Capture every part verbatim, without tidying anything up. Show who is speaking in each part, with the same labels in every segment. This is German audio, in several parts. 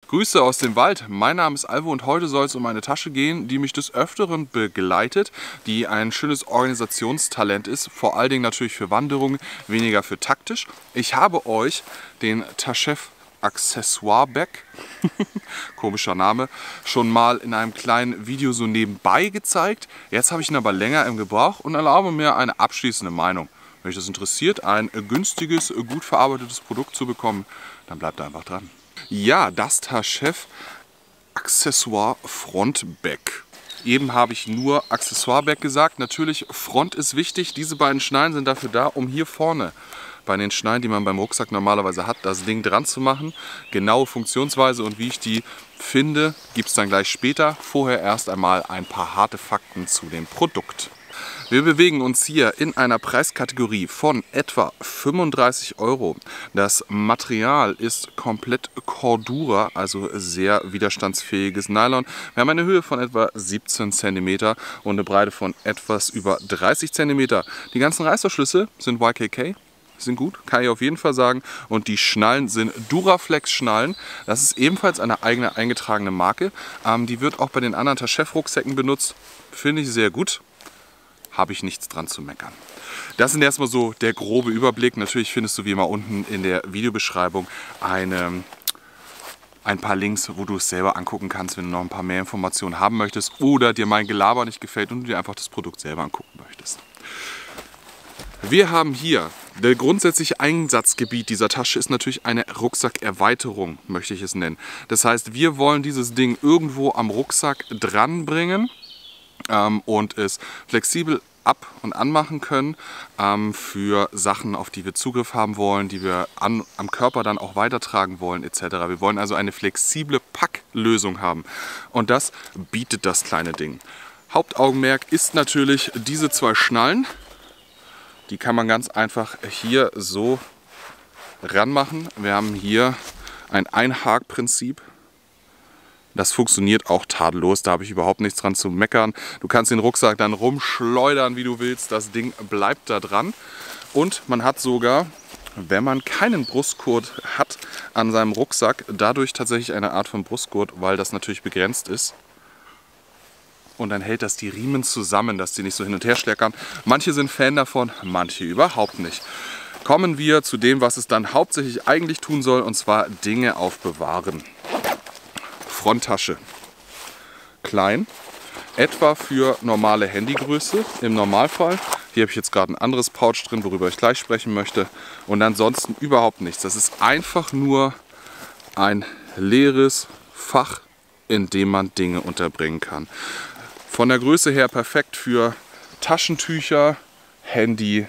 Speaker 1: Grüße aus dem Wald, mein Name ist Alvo und heute soll es um eine Tasche gehen, die mich des Öfteren begleitet, die ein schönes Organisationstalent ist, vor allen Dingen natürlich für Wanderungen, weniger für taktisch. Ich habe euch den Taschev Accessoire Bag, komischer Name, schon mal in einem kleinen Video so nebenbei gezeigt. Jetzt habe ich ihn aber länger im Gebrauch und erlaube mir eine abschließende Meinung. Wenn euch das interessiert, ein günstiges, gut verarbeitetes Produkt zu bekommen, dann bleibt einfach dran. Ja, das Taschev Accessoire Front Bag. Eben habe ich nur Accessoire Bag gesagt. Natürlich, Front ist wichtig. Diese beiden Schnallen sind dafür da, um hier vorne bei den Schnallen, die man beim Rucksack normalerweise hat, das Ding dran zu machen. Genaue Funktionsweise und wie ich die finde, gibt es dann gleich später. Vorher erst einmal ein paar harte Fakten zu dem Produkt. Wir bewegen uns hier in einer Preiskategorie von etwa fünfunddreißig Euro. Das Material ist komplett Cordura, also sehr widerstandsfähiges Nylon. Wir haben eine Höhe von etwa siebzehn Zentimeter und eine Breite von etwas über dreißig Zentimeter. Die ganzen Reißverschlüsse sind Y K K. Sind gut, kann ich auf jeden Fall sagen. Und die Schnallen sind Duraflex Schnallen. Das ist ebenfalls eine eigene eingetragene Marke. Ähm, die wird auch bei den anderen Taschev Rucksäcken benutzt. Finde ich sehr gut. Habe ich nichts dran zu meckern. Das ist erstmal so der grobe Überblick. Natürlich findest du wie immer unten in der Videobeschreibung eine, ein paar Links, wo du es selber angucken kannst, wenn du noch ein paar mehr Informationen haben möchtest oder dir mein Gelaber nicht gefällt und du dir einfach das Produkt selber angucken möchtest. Wir haben hier, der grundsätzliche Einsatzgebiet dieser Tasche ist natürlich eine Rucksackerweiterung, möchte ich es nennen. Das heißt, wir wollen dieses Ding irgendwo am Rucksack dranbringen ähm, und es flexibel ab- und anmachen können ähm, für Sachen, auf die wir Zugriff haben wollen, die wir an, am Körper dann auch weitertragen wollen et cetera. Wir wollen also eine flexible Packlösung haben und das bietet das kleine Ding. Hauptaugenmerk ist natürlich diese zwei Schnallen. Die kann man ganz einfach hier so ranmachen. Wir haben hier ein Einhakprinzip. Das funktioniert auch tadellos, da habe ich überhaupt nichts dran zu meckern. Du kannst den Rucksack dann rumschleudern, wie du willst. Das Ding bleibt da dran. Und man hat sogar, wenn man keinen Brustgurt hat an seinem Rucksack, dadurch tatsächlich eine Art von Brustgurt, weil das natürlich begrenzt ist. Und dann hält das die Riemen zusammen, dass die nicht so hin und her schleckern. Manche sind Fan davon, manche überhaupt nicht. Kommen wir zu dem, was es dann hauptsächlich eigentlich tun soll, und zwar Dinge aufbewahren. Fronttasche. Klein, etwa für normale Handygröße im Normalfall. Hier habe ich jetzt gerade ein anderes Pouch drin, worüber ich gleich sprechen möchte. Und ansonsten überhaupt nichts. Das ist einfach nur ein leeres Fach, in dem man Dinge unterbringen kann. Von der Größe her perfekt für Taschentücher, Handy,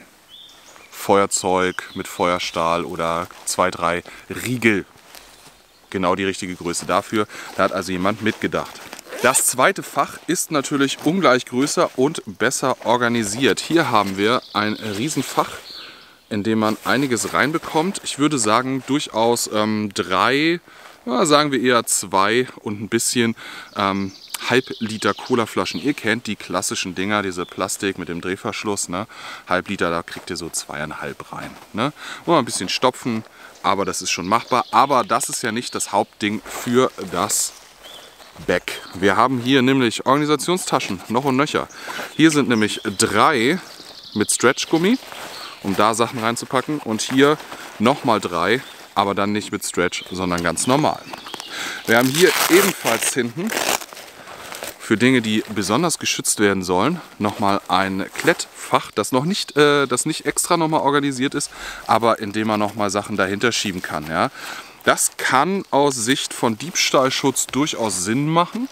Speaker 1: Feuerzeug mit Feuerstahl oder zwei, drei Riegel. Genau die richtige Größe dafür. Da hat also jemand mitgedacht. Das zweite Fach ist natürlich ungleich größer und besser organisiert. Hier haben wir ein Riesenfach, in dem man einiges reinbekommt. Ich würde sagen durchaus ähm, drei, ja, sagen wir eher zwei und ein bisschen ähm, Halb-Liter Colaflaschen. Ihr kennt die klassischen Dinger, diese Plastik mit dem Drehverschluss. Ne? Halb Liter, da kriegt ihr so zweieinhalb rein. Ne? Nur ein bisschen stopfen, aber das ist schon machbar. Aber das ist ja nicht das Hauptding für das Bag. Wir haben hier nämlich Organisationstaschen, noch und nöcher. Hier sind nämlich drei mit Stretchgummi, um da Sachen reinzupacken. Und hier nochmal drei, aber dann nicht mit Stretch, sondern ganz normal. Wir haben hier ebenfalls hinten für Dinge, die besonders geschützt werden sollen, nochmal ein Klettfach, das noch nicht, äh, das nicht extra nochmal organisiert ist, aber in dem man nochmal Sachen dahinter schieben kann. Ja. Das kann aus Sicht von Diebstahlschutz durchaus Sinn machen,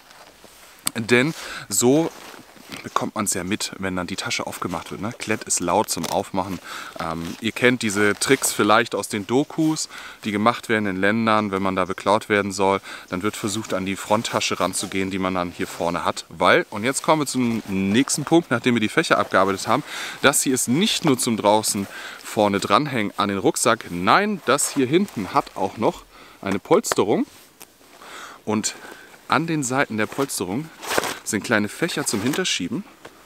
Speaker 1: denn so bekommt man es ja mit, wenn dann die Tasche aufgemacht wird. Ne? Klett ist laut zum Aufmachen. Ähm, ihr kennt diese Tricks vielleicht aus den Dokus, die gemacht werden in Ländern, wenn man da beklaut werden soll. Dann wird versucht, an die Fronttasche ranzugehen, die man dann hier vorne hat. Weil, und jetzt kommen wir zum nächsten Punkt, nachdem wir die Fächer abgearbeitet haben, das hier ist nicht nur zum draußen vorne dranhängen an den Rucksack. Nein, das hier hinten hat auch noch eine Polsterung. Und an den Seiten der Polsterung sind kleine Fächer zum Hinterschieben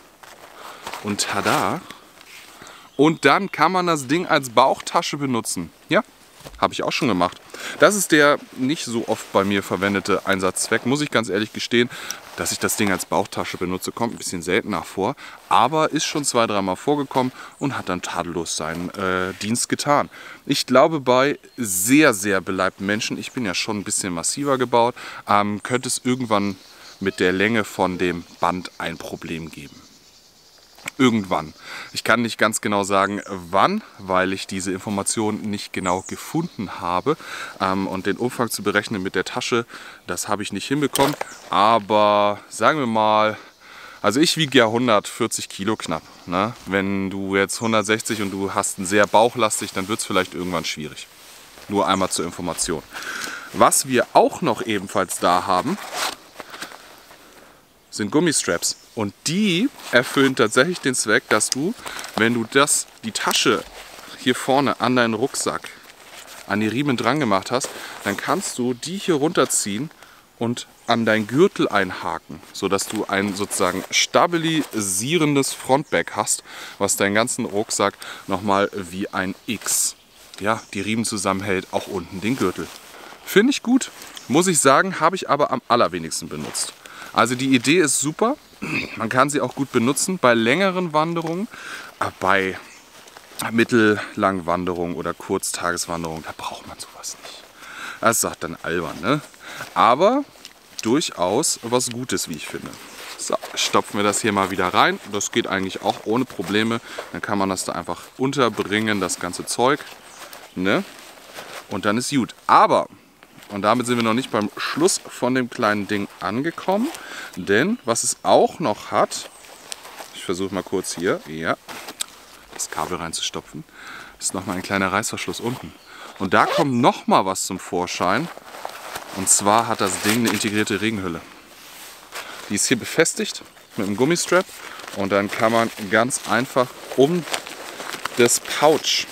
Speaker 1: und tada! Und dann kann man das Ding als Bauchtasche benutzen. Ja, habe ich auch schon gemacht. Das ist der nicht so oft bei mir verwendete Einsatzzweck, muss ich ganz ehrlich gestehen. Dass ich das Ding als Bauchtasche benutze, kommt ein bisschen seltener vor, aber ist schon zwei, dreimal vorgekommen und hat dann tadellos seinen äh, Dienst getan. Ich glaube, bei sehr, sehr beleibten Menschen, ich bin ja schon ein bisschen massiver gebaut, ähm, könnte es irgendwann mit der Länge von dem Band ein Problem geben. Irgendwann. Ich kann nicht ganz genau sagen, wann, weil ich diese Information nicht genau gefunden habe. Ähm, und den Umfang zu berechnen mit der Tasche, das habe ich nicht hinbekommen. Aber sagen wir mal, also ich wiege ja hundertvierzig Kilo knapp. Ne? Wenn du jetzt hundertsechzig und du hast einen sehr bauchlastig, dann wird es vielleicht irgendwann schwierig. Nur einmal zur Information. Was wir auch noch ebenfalls da haben, sind Gummistraps. Und die erfüllen tatsächlich den Zweck, dass du, wenn du das, die Tasche hier vorne an deinen Rucksack, an die Riemen dran gemacht hast, dann kannst du die hier runterziehen und an dein Gürtel einhaken, sodass du ein sozusagen stabilisierendes Frontback hast, was deinen ganzen Rucksack nochmal wie ein X, ja, die Riemen zusammenhält, auch unten den Gürtel. Finde ich gut, muss ich sagen, habe ich aber am allerwenigsten benutzt. Also die Idee ist super, man kann sie auch gut benutzen bei längeren Wanderungen, bei mittellangen Wanderungen oder Kurztageswanderungen, da braucht man sowas nicht. Das sagt dann albern, ne? Aber durchaus was Gutes, wie ich finde. So, stopfen wir das hier mal wieder rein. Das geht eigentlich auch ohne Probleme. Dann kann man das da einfach unterbringen, das ganze Zeug, ne? Und dann ist gut. Aber... Und damit sind wir noch nicht beim Schluss von dem kleinen Ding angekommen. Denn was es auch noch hat, ich versuche mal kurz hier, ja, das Kabel reinzustopfen, ist nochmal ein kleiner Reißverschluss unten. Und da kommt nochmal was zum Vorschein. Und zwar hat das Ding eine integrierte Regenhülle. Die ist hier befestigt mit einem Gummistrap. Und dann kann man ganz einfach um das Pouch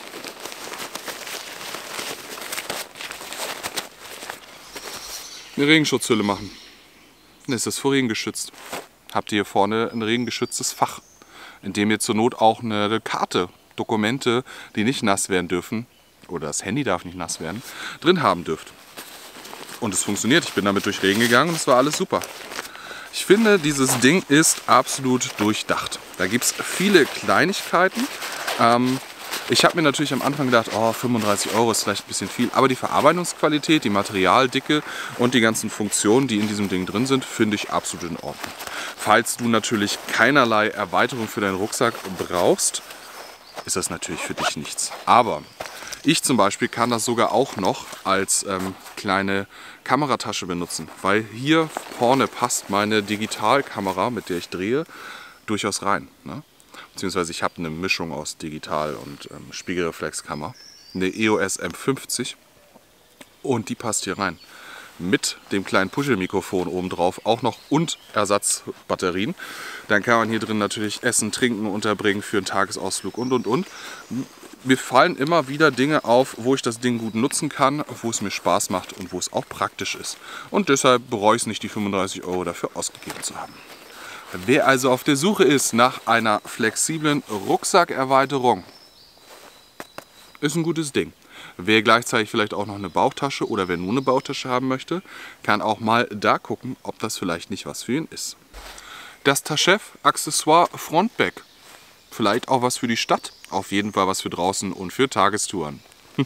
Speaker 1: eine Regenschutzhülle machen. Dann ist das vor Regen geschützt. Habt ihr hier vorne ein regengeschütztes Fach, in dem ihr zur Not auch eine Karte, Dokumente, die nicht nass werden dürfen, oder das Handy darf nicht nass werden, drin haben dürft. Und es funktioniert. Ich bin damit durch Regen gegangen und es war alles super. Ich finde, dieses Ding ist absolut durchdacht. Da gibt es viele Kleinigkeiten. Ähm, Ich habe mir natürlich am Anfang gedacht, oh, fünfunddreißig Euro ist vielleicht ein bisschen viel, aber die Verarbeitungsqualität, die Materialdicke und die ganzen Funktionen, die in diesem Ding drin sind, finde ich absolut in Ordnung. Falls du natürlich keinerlei Erweiterung für deinen Rucksack brauchst, ist das natürlich für dich nichts. Aber ich zum Beispiel kann das sogar auch noch als ähm, kleine Kameratasche benutzen, weil hier vorne passt meine Digitalkamera, mit der ich drehe, durchaus rein, ne? Beziehungsweise ich habe eine Mischung aus Digital- und ähm, Spiegelreflexkamera, eine E O S M fünfzig, und die passt hier rein. Mit dem kleinen Puschelmikrofon oben drauf auch noch und Ersatzbatterien. Dann kann man hier drin natürlich Essen, Trinken unterbringen für einen Tagesausflug und und und. Mir fallen immer wieder Dinge auf, wo ich das Ding gut nutzen kann, wo es mir Spaß macht und wo es auch praktisch ist. Und deshalb bereue ich es nicht, die fünfunddreißig Euro dafür ausgegeben zu haben. Wer also auf der Suche ist nach einer flexiblen Rucksackerweiterung, ist ein gutes Ding. Wer gleichzeitig vielleicht auch noch eine Bauchtasche oder wer nur eine Bauchtasche haben möchte, kann auch mal da gucken, ob das vielleicht nicht was für ihn ist. Das Taschev Accessoire Frontback. Vielleicht auch was für die Stadt, auf jeden Fall was für draußen und für Tagestouren.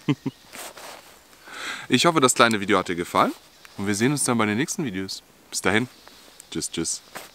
Speaker 1: Ich hoffe, das kleine Video hat dir gefallen und wir sehen uns dann bei den nächsten Videos. Bis dahin, tschüss, tschüss.